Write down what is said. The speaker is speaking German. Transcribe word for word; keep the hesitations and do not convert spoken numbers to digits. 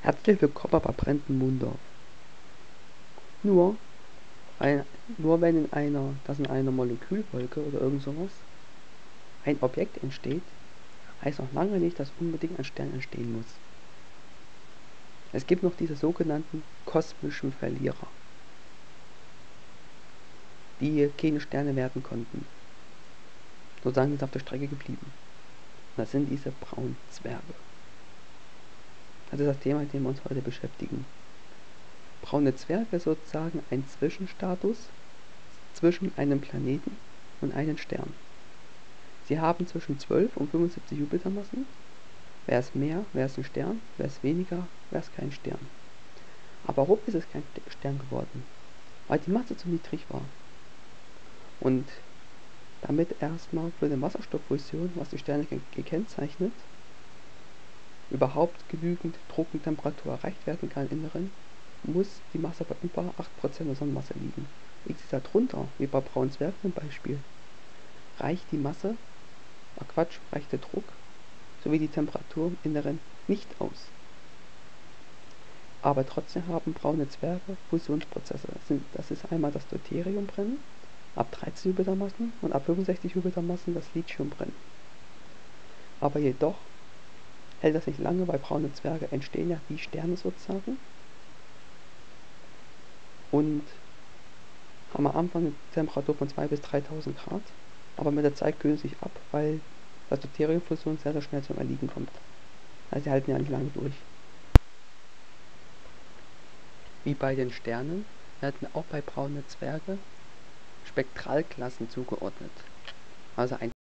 Herzlich willkommen bei Brandon Mundorf. Nur, ein, nur wenn in einer, dass in einer Molekülwolke oder irgend sowas ein Objekt entsteht, heißt noch lange nicht, dass unbedingt ein Stern entstehen muss. Es gibt noch diese sogenannten kosmischen Verlierer, die keine Sterne werden konnten. Sozusagen sind sie auf der Strecke geblieben. Und das sind diese braunen Zwerge. Das ist das Thema, mit dem wir uns heute beschäftigen. Braune Zwerge ist sozusagen ein Zwischenstatus zwischen einem Planeten und einem Stern. Sie haben zwischen zwölf und fünfundsiebzig Jupitermassen. Wäre es mehr, wäre es ein Stern, wäre es weniger, wäre es kein Stern. Aber warum ist es kein Stern geworden? Weil die Masse zu niedrig war. Und damit erstmal für eine Wasserstofffusion, was die Sterne gekennzeichnet, überhaupt genügend Druck und Temperatur erreicht werden kann im Inneren, muss die Masse bei über acht Prozent der Sonnenmasse liegen. Liegt sie da drunter, wie bei braunen Zwergen zum Beispiel, reicht die Masse, ah Quatsch, reicht der Druck sowie die Temperatur im Inneren nicht aus. Aber trotzdem haben braune Zwerge Fusionsprozesse. Das, sind, das ist einmal das Deuteriumbrennen ab dreizehn Jupitermassen und ab fünfundsechzig Jupitermassen das Lithiumbrennen. Aber jedoch hält das nicht lange, weil braune Zwerge entstehen ja wie Sterne sozusagen und haben am Anfang eine Temperatur von zweitausend bis dreitausend Grad, aber mit der Zeit kühlen sie sich ab, weil das Deuteriumfusion sehr, sehr schnell zum Erliegen kommt. Also sie halten ja nicht lange durch. Wie bei den Sternen werden auch bei braune Zwerge Spektralklassen zugeordnet. Also ein